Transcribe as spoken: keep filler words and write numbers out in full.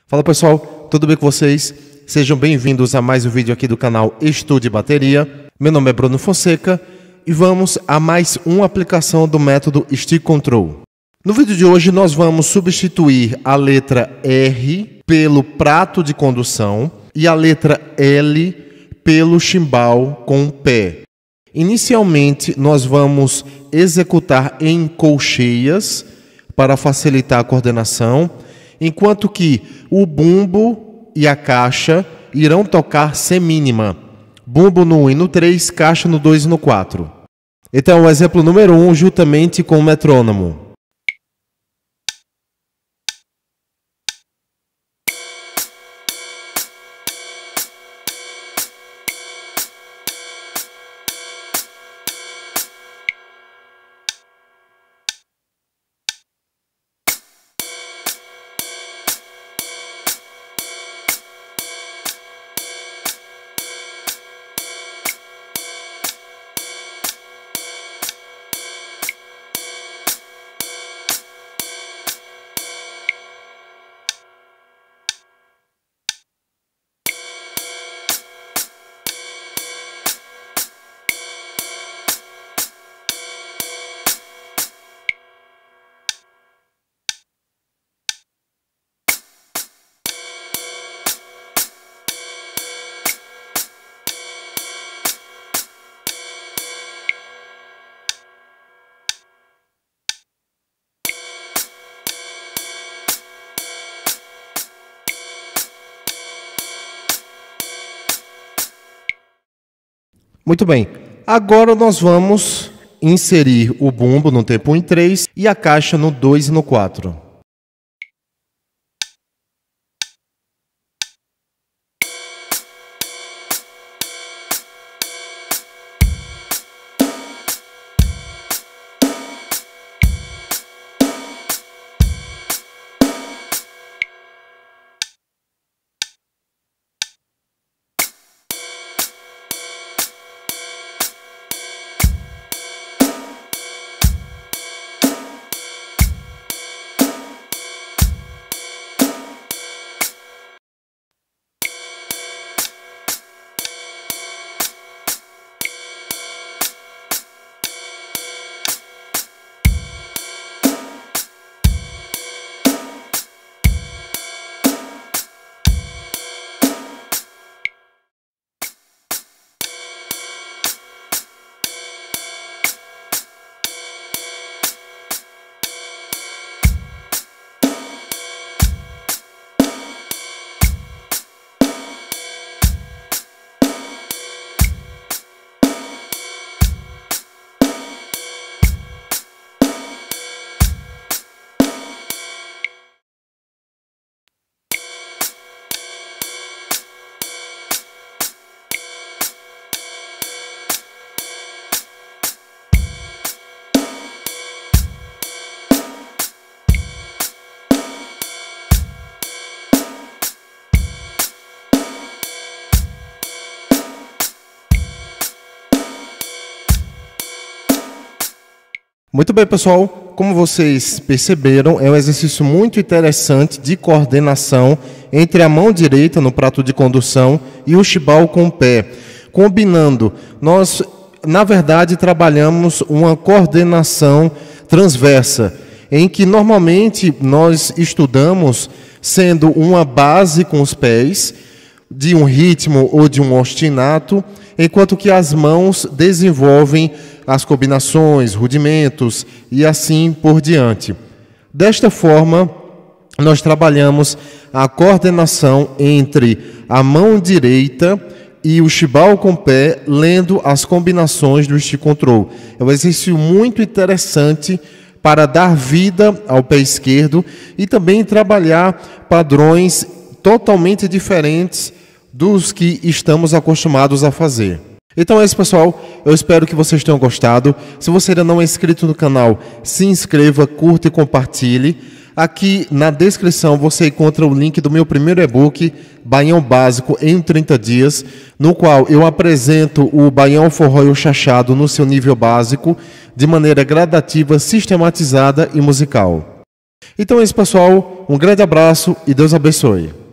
Fala pessoal, tudo bem com vocês? Sejam bem-vindos a mais um vídeo aqui do canal Estude Bateria. Meu nome é Bruno Fonseca e vamos a mais uma aplicação do método Stick Control. No vídeo de hoje nós vamos substituir a letra R pelo prato de condução e a letra L pelo chimbal com o pé. Inicialmente nós vamos executar em colcheias para facilitar a coordenação, enquanto que o bumbo e a caixa irão tocar semínima. Bumbo no um e no três, caixa no dois e no quatro. Então, o exemplo número um, juntamente com o metrônomo. Muito bem, agora nós vamos inserir o bumbo no tempo um e três e a caixa no dois e no quatro. Muito bem, pessoal, como vocês perceberam, é um exercício muito interessante de coordenação entre a mão direita no prato de condução e o chimbal com o pé. Combinando, nós, na verdade, trabalhamos uma coordenação transversa, em que normalmente nós estudamos sendo uma base com os pés, de um ritmo ou de um ostinato, enquanto que as mãos desenvolvem as combinações, rudimentos e assim por diante. Desta forma, nós trabalhamos a coordenação entre a mão direita e o chimbal com o pé, lendo as combinações do Stick Control. É um exercício muito interessante para dar vida ao pé esquerdo e também trabalhar padrões totalmente diferentes dos que estamos acostumados a fazer. Então é isso, pessoal. Eu espero que vocês tenham gostado. Se você ainda não é inscrito no canal, se inscreva, curta e compartilhe. Aqui na descrição você encontra o link do meu primeiro e-book, Baião Básico em trinta dias, no qual eu apresento o baião, forró e o chachado no seu nível básico, de maneira gradativa, sistematizada e musical. Então é isso, pessoal. Um grande abraço e Deus abençoe.